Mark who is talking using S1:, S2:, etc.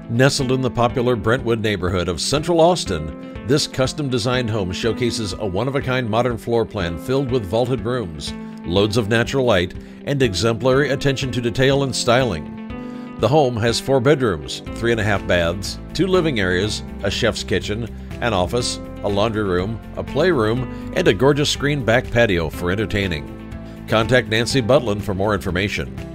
S1: Nestled in the popular Brentwood neighborhood of Central Austin, this custom-designed home showcases a one-of-a-kind modern floor plan filled with vaulted rooms, loads of natural light, and exemplary attention to detail and styling. The home has 4 bedrooms, 3.5 baths, 2 living areas, a chef's kitchen, an office, a laundry room, a playroom, and a gorgeous screened back patio for entertaining. Contact Nancy Butlin for more information.